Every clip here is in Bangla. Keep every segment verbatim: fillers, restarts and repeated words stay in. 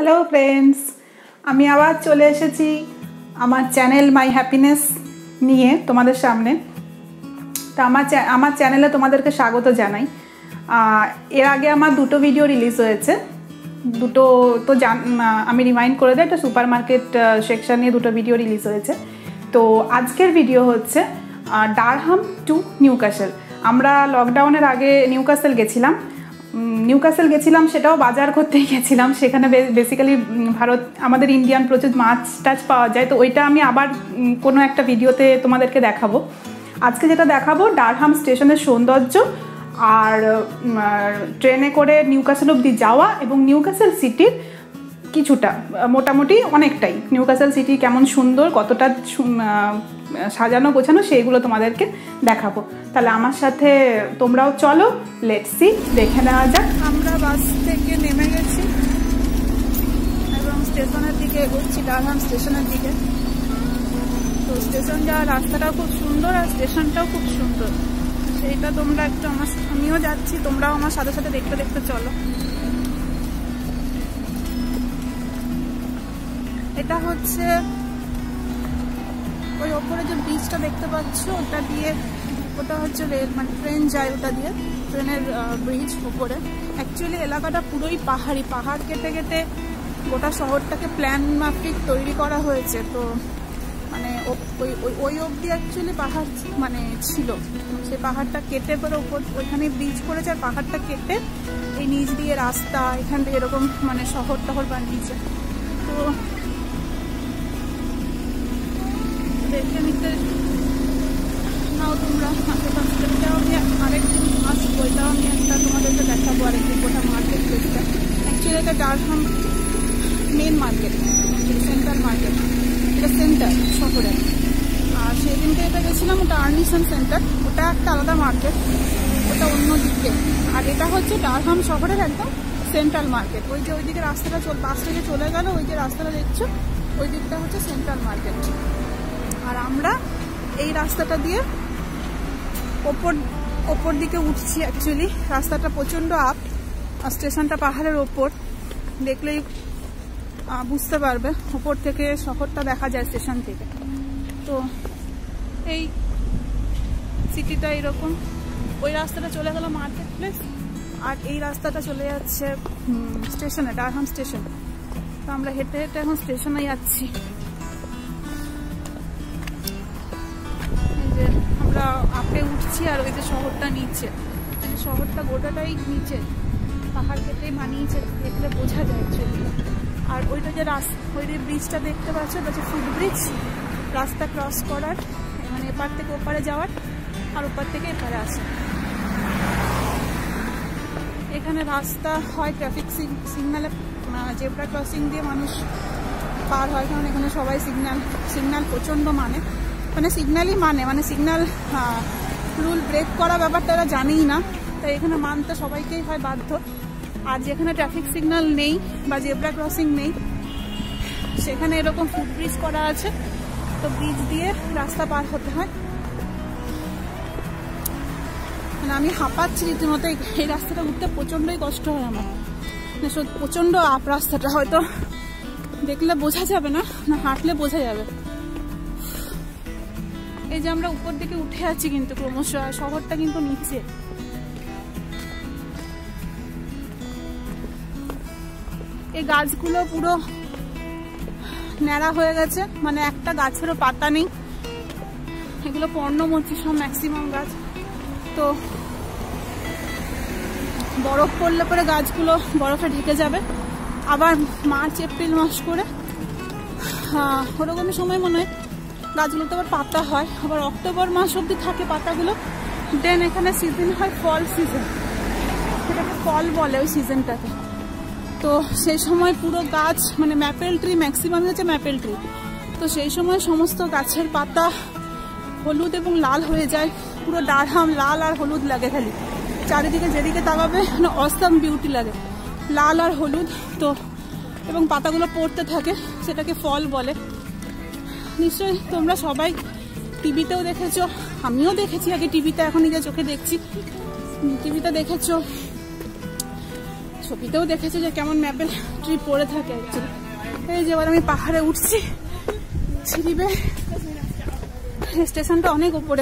हेलो फ्रेंड्स আমি আবার চলে এসেছি আমার চ্যানেল মাই হ্যাপিনেস নিয়ে তোমাদের সামনে। তো আমার আমার চ্যানেলে তোমাদেরকে স্বাগত জানাই। এর আগে আমার দুটো ভিডিও রিলিজ হয়েছে, দুটো তো জান আমি রিমাইন্ড করে দিই, একটা সুপার মার্কেট সেকশন নিয়ে দুটো ভিডিও রিলিজ হয়েছে। তো আজকের ভিডিও হচ্ছে ডারহাম টু নিউক্যাসল। আমরা লকডাউনের আগে নিউক্যাসল গেছিলাম নিউক্যাসল গেছিলাম সেটাও বাজার করতেই গেছিলাম। সেখানে বেসিক্যালি ভারত আমাদের ইন্ডিয়ান প্রচুর মাছ টাছ পাওয়া যায়, তো ওইটা আমি আবার কোনো একটা ভিডিওতে তোমাদেরকে দেখাবো। আজকে যেটা দেখাবো ডারহাম স্টেশনের সৌন্দর্য, আর ট্রেনে করে নিউক্যাসল অবধি যাওয়া এবং নিউক্যাসল সিটির কিছুটা, মোটামুটি অনেকটাই নিউক্যাসল সিটি কেমন সুন্দর, কতটা সাজানো গোছানো, সেইগুলো তোমাদেরকে দেখাবো। তাহলে আমার সাথে তোমরাও চলো, লেটস সি, দেখে নেওয়া যাক। আমরা বাস থেকে নেমে গেছি এবং স্টেশনের দিকে এগোচ্ছি, ডারহাম স্টেশনের দিকে। তো স্টেশন যাওয়ার রাস্তাটাও খুব সুন্দর আর স্টেশনটাও খুব সুন্দর, সেইটা তোমরা একটু আমার আমিও যাচ্ছি, তোমরাও আমার সাথে সাথে দেখতে দেখতে চলো। এটা হচ্ছে ওই ওপরে যে ব্রিজটা দেখতে পাচ্ছ, ওটা দিয়ে, ওটা হচ্ছে রেল, মানে ট্রেন যায় ওটা দিয়ে, ট্রেনের ব্রিজ ওপরে। অ্যাকচুয়ালি এলাকাটা পুরোই পাহাড়ি, পাহাড় কেটে কেটে গোটা শহরটাকে প্ল্যান মাফিক তৈরি করা হয়েছে। তো মানে ওই ওই অবধি অ্যাকচুয়ালি পাহাড় মানে ছিল, সেই পাহাড়টা কেটে পরে ওপর ওইখানে ব্রিজ করেছে, আর পাহাড়টা কেটে এই নিচ দিয়ে রাস্তা, এখান থেকে এরকম মানে শহর টহর বানিয়েছে। তো দেখে নিতে নাও তোমরা আশেপাশে। আমি আরেকদিন আসবো, এটাও আমি একটা তোমাদেরকে দেখাবো আরেকদিন গোটা মার্কেট প্লেসটা। অ্যাকচুয়ালি এটা Durham main market, central market, এটা সেন্টার শহরের। আর সেদিনকে এটা গেছিলাম, ওটা আর্নিসন সেন্টার, ওটা একটা আলাদা মার্কেট, ওটা অন্য দিকে। আর এটা হচ্ছে ডারহাম শহরের একদম সেন্ট্রাল মার্কেট। ওই যে ওইদিকে রাস্তাটা চল বাস থেকে চলে গেল, ওই যে রাস্তাটা দেখছো ওই দিকটা হচ্ছে সেন্ট্রাল মার্কেট। আর আমরা এই রাস্তাটা দিয়ে ওপর ওপর দিকে উঠছি। অ্যাকচুয়ালি রাস্তাটা প্রচণ্ড আপ, আর স্টেশনটা পাহাড়ের ওপর, দেখলেই বুঝতে পারবে, ওপর থেকে শহরটা দেখা যায় স্টেশন থেকে। তো এই সিটিটা এরকম, ওই রাস্তাটা চলে গেল মার্কেট প্লেস, আর এই রাস্তাটা চলে যাচ্ছে স্টেশনে, ডারহাম স্টেশন। তো আমরা হেঁটে হেঁটে এখন স্টেশনে যাচ্ছি। এই যে আমরা আপে উঠছি, আর ওই যে শহরটা নিচে, শহরটা গোটাটাই নিচে, পাহাড় কেটেই বানিয়েছে, দেখলে বোঝা যায় অ্যাকচুয়ালি। আর ওইটা যে রাস্তা, ওই যে ব্রিজটা দেখতে পাচ্ছ, ওটা হচ্ছে ফুট ব্রিজ, রাস্তা ক্রস করার, মানে এপার থেকে ওপারে যাওয়ার, আর ওপার থেকে এপারে আসে। এখানে রাস্তা হয় ট্রাফিক সিগন্যালে, জেব্রা ক্রসিং দিয়ে মানুষ পার হয়, কারণ এখানে সবাই সিগন্যাল সিগন্যাল প্রচণ্ড মানে মানে সিগন্যালই মানে মানে সিগন্যাল রুল ব্রেক করা ব্যাপারটা ওরা জানেই না, তাই এখানে মানতে সবাইকেই হয় বাধ্য। আর যেখানে ট্রাফিক সিগন্যাল নেই বা জেব্রা ক্রসিং নেই, সেখানে এরকম ফুটব্রিজ করা আছে, তো ব্রিজ দিয়ে রাস্তা পার হতে হয়। মানে আমি হাঁপাচ্ছি রীতিমতো, এই রাস্তাটা উঠতে প্রচণ্ডই কষ্ট হয় আমার, মানে প্রচণ্ড আপ রাস্তাটা, হয়তো দেখলে বোঝা যাবে না, না হাঁটলে বোঝা যাবে। এই যে আমরা উপর দিকে উঠে আছি কিন্তু ক্রমশ, শহরটা কিন্তু নিচে। এই গাছগুলো পুরো ন্যাড়া হয়ে গেছে, মানে একটা গাছেরও পাতা নেই। এগুলো পর্ণমোচী সব ম্যাক্সিমাম গাছ। তো বরফ পড়লে পরে গাছগুলো বরফে ঢেকে যাবে, আবার মার্চ এপ্রিল মাস করে ওরকমই সময় মনে হয় গাছগুলোতে আবার পাতা হয়, আবার অক্টোবর মাস অবধি থাকে পাতাগুলো। দেন এখানে সিজন হয় ফল সিজন, সেটাকে ফল বলে ওই সিজনটাকে। তো সেই সময় পুরো গাছ, মানে ম্যাপেল ট্রি ম্যাক্সিমাম হচ্ছে ম্যাপেল ট্রি, তো সেই সময় সমস্ত গাছের পাতা হলুদ এবং লাল হয়ে যায়, পুরো ডারহাম লাল আর হলুদ লাগে, খালি চারিদিকে যেদিকে তাকাবে অসাম বিউটি লাগে, লাল আর হলুদ। তো এবং পাতাগুলো পড়তে থাকে, সেটাকে ফল বলে। নিশ্চয়ই তোমরা সবাই টিভিতেও দেখেছো, আমিও দেখেছি আগে টিভিতে, এখন নিজের চোখে দেখছি, টিভিতে দেখেছো ছবিতেও দেখেছো যে কেমন ম্যাপেল ট্রি পড়ে থাকে অ্যাকচুয়ালি। এই যে এবার আমি পাহাড়ে উঠছি সিঁড়ি বেয়ে, স্টেশনটা অনেক উপরে।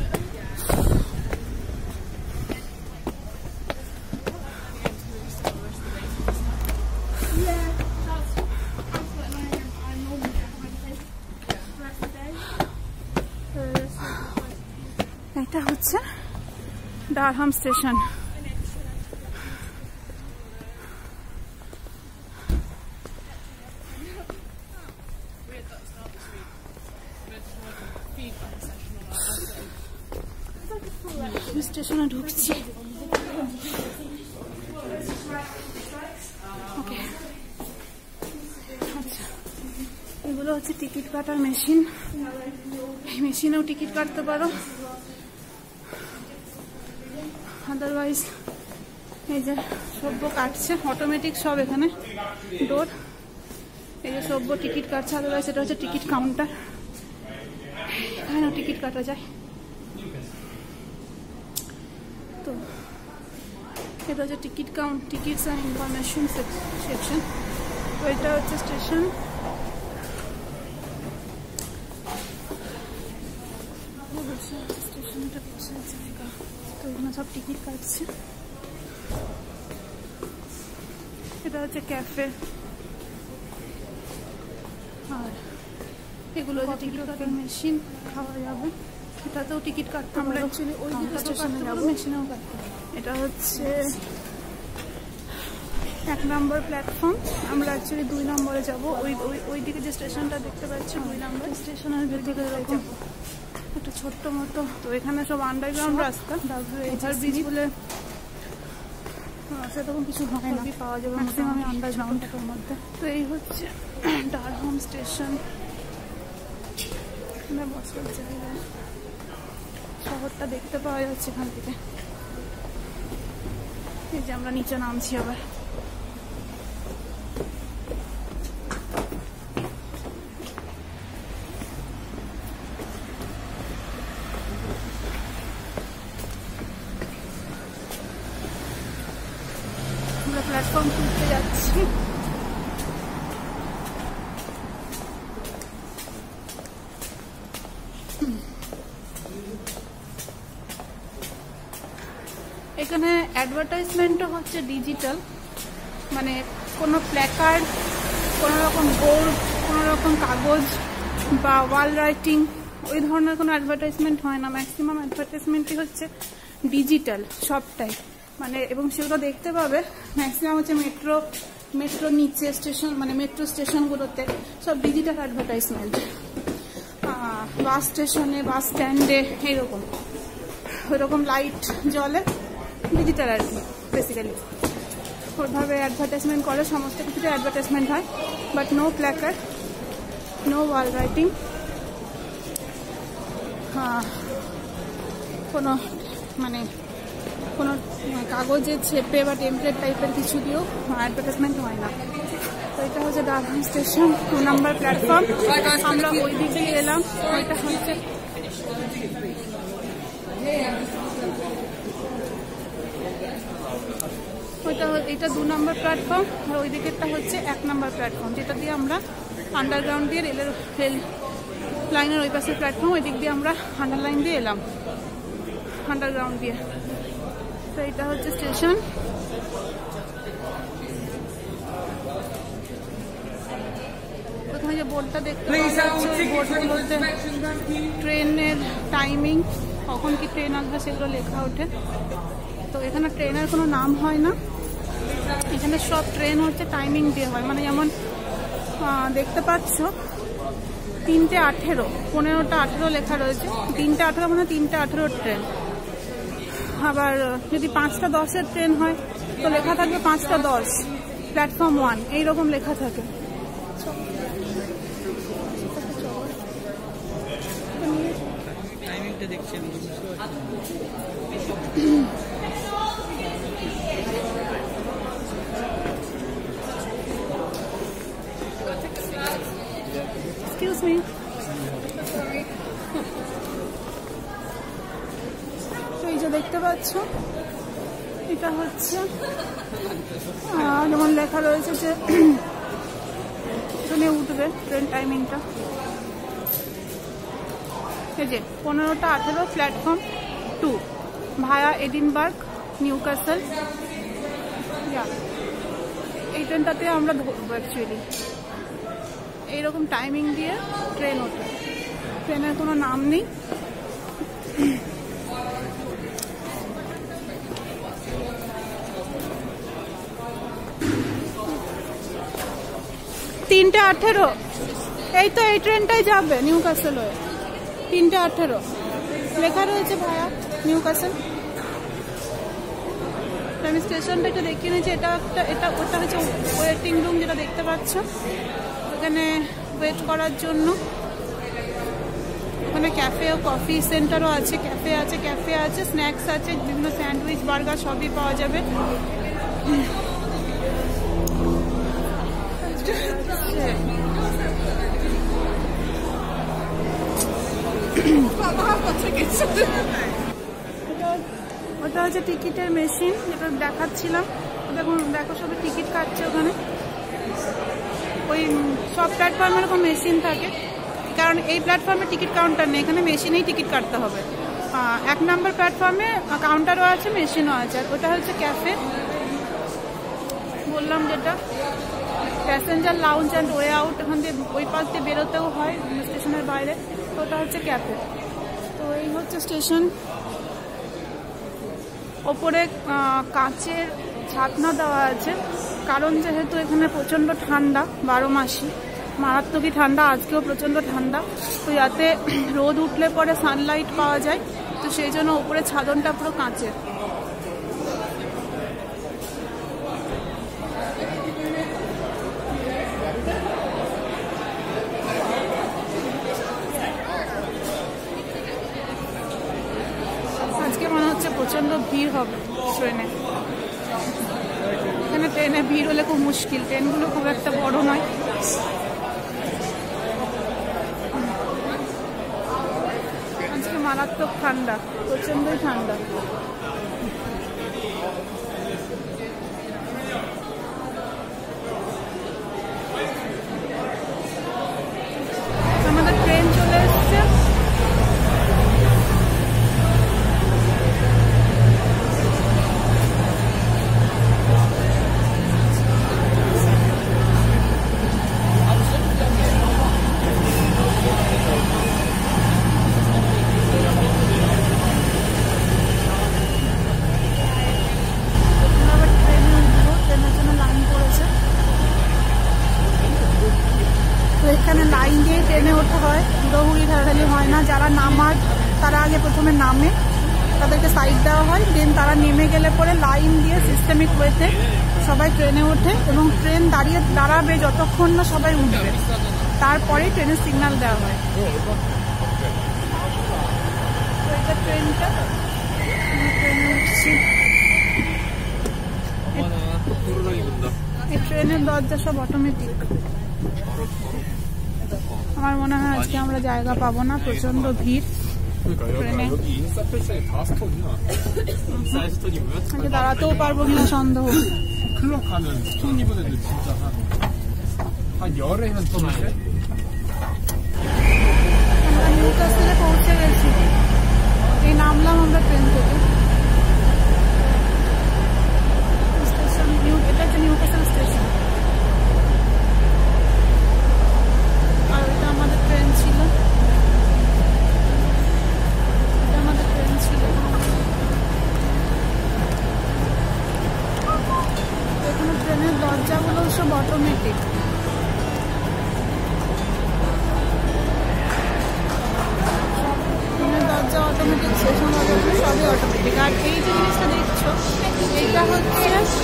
এটা হচ্ছে ডারহাম স্টেশন। স্টেশনে ঢুকছি। ওকে, আচ্ছা, এগুলো হচ্ছে টিকিট কাটার মেশিন। এই মেশিনেও টিকিট কাটতে পারো, আদারওয়াইজ এই যে সভ্য কাটছে অটোমেটিক সব এখানে ডোর। এই যে সভ্য টিকিট কাটছে, আদারওয়াইজ এটা হচ্ছে টিকিট কাউন্টার, এখানেও টিকিট কাটা যায়। তো এটা হচ্ছে ticket count, tickets and information section. তো এটা হচ্ছে স্টেশন। স্টেশনটা বসার জায়গা, তো এখানে সব টিকিট কাটছে। এটা হচ্ছে ক্যাফে, আর এগুলো হচ্ছে টিকিট কাটার মেশিন, খাওয়া যাবে। এটাতেও টিকিট কাটতে আমরা অ্যাকচুয়ালি ওই দিকে স্টেশনে যাবো, মেশিনেও কাটতে। এটা হচ্ছে এক নম্বর প্ল্যাটফর্ম, আমরা অ্যাকচুয়ালি দুই নম্বরে যাবো। ওই ওই ওই দিকে যে স্টেশনটা দেখতে পাচ্ছি দুই নম্বর স্টেশনের ভেতরে এরকম একটা ছোট্ট মতো। তো এখানে সব আন্ডারগ্রাউন্ড রাস্তা, ওভার ব্রিজ বলে সেরকম কিছু হয় না, পাওয়া যাবে ম্যাক্সিমাম আন্ডারগ্রাউন্ডের মধ্যে। তো এই হচ্ছে ডারহাম স্টেশন, বসার জায়গা, শহরটা দেখতে পাওয়া যাচ্ছে এখান থেকে। এই যে আমরা নিচে নামছি আবার। আমরা প্ল্যাটফর্ম খুঁজতে যাচ্ছি। এখানে অ্যাডভার্টাইজমেন্টও হচ্ছে ডিজিটাল, মানে কোনো প্ল্যাকার্ড, কোনো রকম বোর্ড, কোনো রকম কাগজ বা ওয়াল রাইটিং ওই ধরনের কোনো অ্যাডভার্টাইজমেন্ট হয় না। ম্যাক্সিমাম অ্যাডভার্টাইজমেন্টই হচ্ছে ডিজিটাল সবটাই, মানে এবং সেগুলো দেখতে পাবে ম্যাক্সিমাম হচ্ছে মেট্রো মেট্রো নিচে স্টেশন, মানে মেট্রো স্টেশনগুলোতে সব ডিজিটাল অ্যাডভার্টাইজমেন্ট। বাস স্টেশনে, বাস স্ট্যান্ডে এইরকম ওইরকম লাইট জ্বলে, ডিজিটাল আর কি বেসিক্যালি। ওইভাবে অ্যাডভার্টাইজমেন্ট করে, সমস্ত কিছুতে অ্যাডভার্টাইজমেন্ট হয়, but no placard, no wall writing, কোনো মানে কোনো কাগজের ছেপে বা টেমপ্লেট টাইপের কিছু দিয়েও অ্যাডভার্টাইজমেন্ট হয় না। তো এটা হচ্ছে Durham station, two number platform. আমরা ওই দিকে এলাম, ওইটা হচ্ছে ওইটা এটা দু নম্বর প্ল্যাটফর্ম, আর ওই দিকেরটা হচ্ছে এক নম্বর প্ল্যাটফর্ম, যেটা দিয়ে আমরা আন্ডারগ্রাউন্ড দিয়ে রেলের রেল লাইনের ওই পাশের প্ল্যাটফর্ম, ওই দিক দিয়ে আমরা আন্ডারলাইন দিয়ে এলাম, আন্ডারগ্রাউন্ড দিয়ে। তো এটা হচ্ছে স্টেশন। প্রথমে যে বোর্ডটা দেখতে পাওয়া যাচ্ছে, ওই বোর্ডগুলোতে ট্রেনের টাইমিং, কখন কি ট্রেন আসবে সেগুলো লেখা ওঠে। তো এখানে ট্রেনের কোনো নাম হয় না, এখানে সব ট্রেন হচ্ছে টাইমিং দিয়ে হয়। মানে যেমন দেখতে পাচ্ছ তিনটে আঠেরো, পনেরোটা আঠেরো লেখা রয়েছে, তিনটে আঠেরো মানে তিনটে আঠেরো ট্রেন। আবার যদি পাঁচটা দশের ট্রেন হয় তো লেখা থাকবে পাঁচটা দশ, প্ল্যাটফর্ম ওয়ান, এইরকম লেখা থাকে। Excuse me. তো এই যে দেখতে পাচ্ছ, এইটা হচ্ছে যেমন লেখা রয়েছে যে ট্রেনে উঠবে, ট্রেন টাইমিংটা এই যে পনেরোটা আঠেরো platform to via Edinburgh Newcastle. এই ট্রেনটাতে আমরা ধরবো অ্যাকচুয়ালি। এইরকম টাইমিং দিয়ে ট্রেন ওঠে, ট্রেনের কোনো নাম নেই। তিনটে আঠেরো এই তো এই ট্রেনটাই যাবে নিউক্যাসল হয়ে। তিনটে আঠেরো লেখা রয়েছে ভায়া নিউক্যাসল। আমি স্টেশনটা একটু দেখিয়ে নিয়েছি। এটা একটা এটা ওটা হচ্ছে ওয়েটিং রুম, যেটা দেখতে পাচ্ছ। ওখানে ওয়েট করার জন্য ওখানে ক্যাফে ও কফি সেন্টারও আছে, ক্যাফে আছে ক্যাফে আছে স্ন্যাক্স আছে, বিভিন্ন স্যান্ডউইচ বার্গার সবই পাওয়া যাবে। ওটা হচ্ছে টিকিটের মেশিন, যেটা দেখাচ্ছিলাম। দেখুন দেখো সবাই টিকিট কাটছে ওখানে। ওই সব প্ল্যাটফর্মে এরকম মেশিন থাকে, কারণ এই প্ল্যাটফর্মে টিকিট কাউন্টার নেই, এখানে মেশিনেই টিকিট কাটতে হবে। এক নম্বর প্ল্যাটফর্মে কাউন্টারও আছে, মেশিনও আছে। আর ওটা হচ্ছে ক্যাফে বললাম, যেটা passenger lounge and way out. ওখান দিয়ে ওই পাশ দিয়ে বেরোতেও হয় স্টেশনের বাইরে। তো ওটা হচ্ছে ক্যাফে। তো এই হচ্ছে স্টেশন। ওপরে কাঁচের ছাতনা দেওয়া আছে, কারণ যেহেতু এখানে প্রচণ্ড ঠান্ডা, বারো মাসই মারাত্মকই ঠান্ডা। আজকেও প্রচণ্ড ঠান্ডা, তো যাতে রোদ উঠলে পরে সানলাইট পাওয়া যায়, তো সেই জন্য ওপরে ছাদনটা পুরো কাঁচের। আজকে মনে হচ্ছে প্রচণ্ড ভিড় হবে ট্রেনে। এখানে ট্রেনে ভিড় হলে খুব মুশকিল, ট্রেনগুলো খুব একটা বড় নয়। আজকে মারাত্মক ঠান্ডা, প্রচণ্ডই ঠান্ডা। আমাদের ট্রেন চলে এসছে। এখানে লাইন দিয়ে ট্রেনে ওঠা হয়, হুড়োহুড়ি ধারাধারি হয় না। যারা নামার তারা আগে প্রথমে নামে, তাদেরকে সাইড দেওয়া হয়, দেন তারা নেমে গেলে পরে লাইন দিয়ে সিস্টেমিক ওয়েতে সবাই ট্রেনে ওঠে। এবং ট্রেন দাঁড়িয়ে দাঁড়াবে যতক্ষণ না সবাই উঠবে, তারপরে ট্রেনের সিগন্যাল দেওয়া হয়। তো এটা ট্রেনটা, ট্রেনে উঠছি। এই ট্রেনের দরজা সব অটোমেটিক। আমার মনে হয় আজকে আমরা জায়গা পাবো না, প্রচন্ড ভিড় ট্রেনে। আজকে দাঁড়াতেও পারবো কিনা সন্দেহ। আমরা নিউক্যাসলে পৌঁছে গেছি। এই নামলাম আমরা ট্রেন থেকে। স্টেশন নিউ, এটা হচ্ছে নিউক্যাসল স্টেশন। আর এটা আমাদের ট্রেন ছিল, এটা আমাদের ট্রেন ছিল। এখানে ট্রেনের দরজাগুলো সব অটোমেটিক। ট্রেনের দরজা অটোমেটিক, স্টেশন দরজা সবই অটোমেটিক। আর এই যে জিনিসটা দেখছো, এইটা হচ্ছে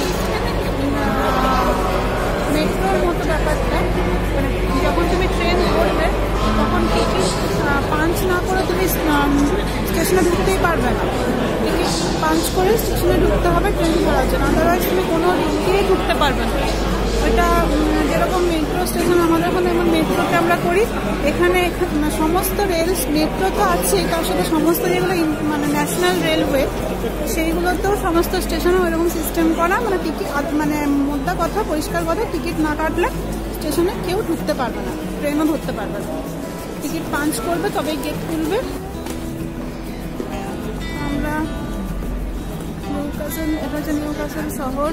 মেট্রোর মতো ব্যাপারটা। মানে যখন তুমি ট্রেন ধরবে তখন টিকিট পাঞ্চ না করে তুমি স্টেশনে ঢুকতেই পারবে না। টিকিট পাঞ্চ করে স্টেশনে ঢুকতে হবে ট্রেন ধরার জন্য, আদারওয়াইজ তুমি কোনো দিক দিয়েই ঢুকতে পারবে না। ওইটা যেরকম মেট্রো স্টেশন, আমাদের ওখানে যেমন মেট্রো ট্রাম আমরা করি। এখানে সমস্ত রেল, মেট্রো তো আছে, তার সাথে সমস্ত যেগুলো মানে ন্যাশনাল রেলওয়ে সেইগুলোতেও সমস্ত স্টেশনে ওইরকম সিস্টেম করা, মানে টিকিট মানে মোদ্দা কথা পরিষ্কার কথা, টিকিট না কাটলে স্টেশনে কেউ ঢুকতে পারবে না, ট্রেনও ধরতে পারবে না। টিকিট পাঞ্চ করবে তবেই গেট খুলবে। আমরা নিউক্যাসল, এটা হচ্ছে নিউক্যাসল শহর।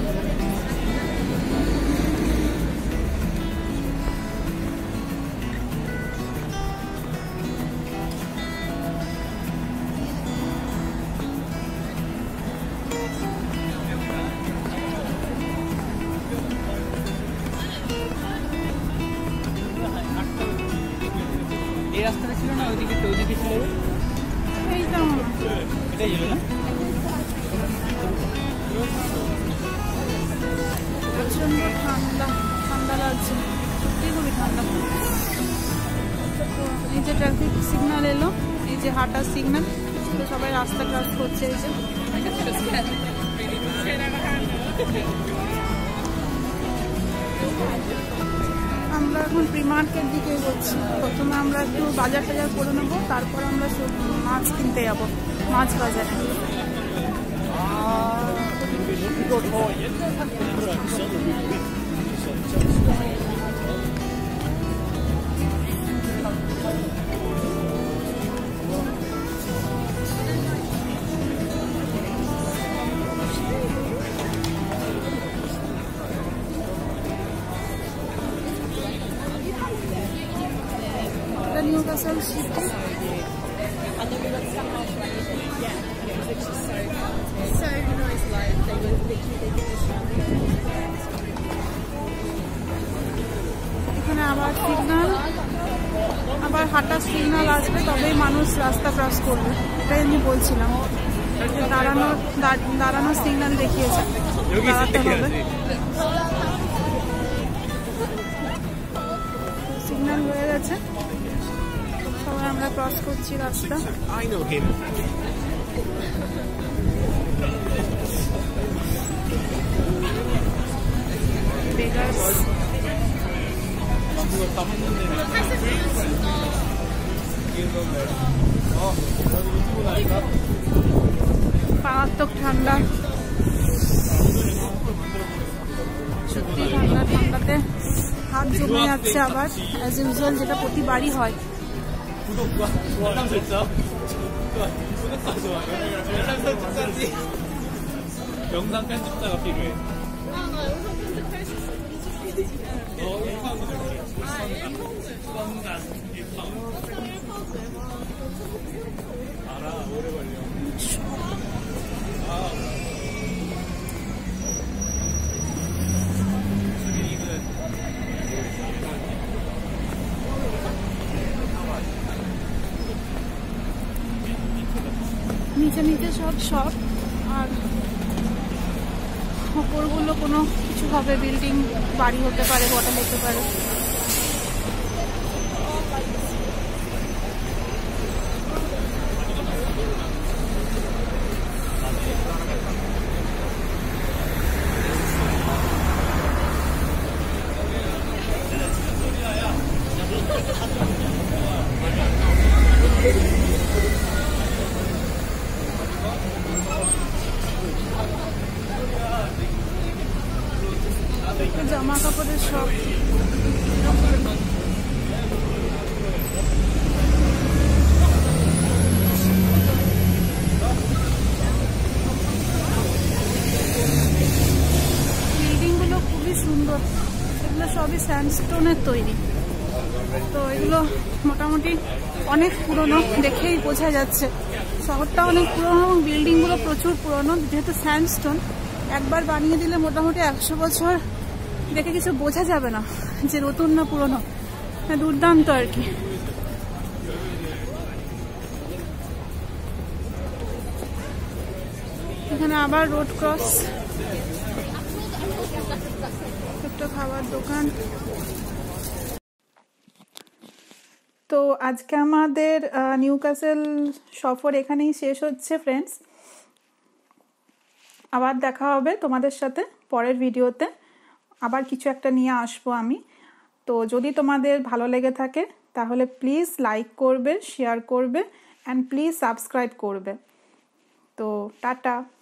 এই রাস্তাটা ছিল না, ওইদিকে ওইদিকে ছিল, এইটা এটাই ছিল না? প্রচন্ড ঠান্ডা, ঠান্ডা লাগছে, সত্যি খুবই ঠান্ডা। এই যে ট্রাফিক সিগন্যাল এলো, এই যে হাঁটার সিগন্যাল, সবাই রাস্তা ক্রস করছে। এই যে আমরা এখন প্রি মার্কেট দিকে এগোচ্ছি। প্রথমে আমরা একটু বাজার টাজার করে নেবো, তারপর আমরা মাছ কিনতে যাবো মাছ বাজারে। Newcastle City. So nice life. They were এখানে আবার সিগন্যাল, আবার হাঁটার সিগন্যাল আসবে, তবেই মানুষ রাস্তা ক্রস করবে। এটাই আমি বলছিলাম, দাঁড়ানোর দাঁড়ানোর সিগন্যাল দেখিয়েছে, দাঁড়াতে হবে। সিগন্যাল হয়ে গেছে, সবাই আমরা ক্রস করছি রাস্তা। মারাত্মক ঠান্ডা, সত্যি ঠান্ডা। ঠান্ডাতে হাত জমে যাচ্ছে আবার, অ্যাজ ইউজুয়াল যেটা প্রতিবারই হয়। 영상 편집자가 필요해. 알아, 오래 걸려. 아. নিচে নিচে সব শপ, আর ওপরগুলো কোনো কিছু হবে, বিল্ডিং, বাড়ি হতে পারে, হোটেল হতে পারে। জামা কাপড়ের সব, বিল্ডিংগুলো খুবই সুন্দর, এগুলো সবই স্যান্ডস্টোনের তৈরি। তো এগুলো মোটামুটি অনেক পুরনো, দেখেই বোঝা যাচ্ছে শহরটা অনেক পুরনো এবং বিল্ডিংগুলো প্রচুর পুরনো। যেহেতু স্যান্ডস্টোন, একবার বানিয়ে দিলে মোটামুটি একশো বছর দেখে কিছু বোঝা যাবে না যে নতুন না পুরনো। দুর্দান্ত আর কি। এখানে আবার রোড ক্রস, একটা খাবার দোকান। তো আজকে আমাদের নিউক্যাসল সফর এখানেই শেষ হচ্ছে ফ্রেন্ডস। আবার দেখা হবে তোমাদের সাথে পরের ভিডিওতে, আবার কিছু একটা নিয়ে আসবো আমি। তো যদি তোমাদের ভালো লেগে থাকে তাহলে প্লিজ লাইক করবে, শেয়ার করবে অ্যান্ড প্লিজ সাবস্ক্রাইব করবে। তো টাটা।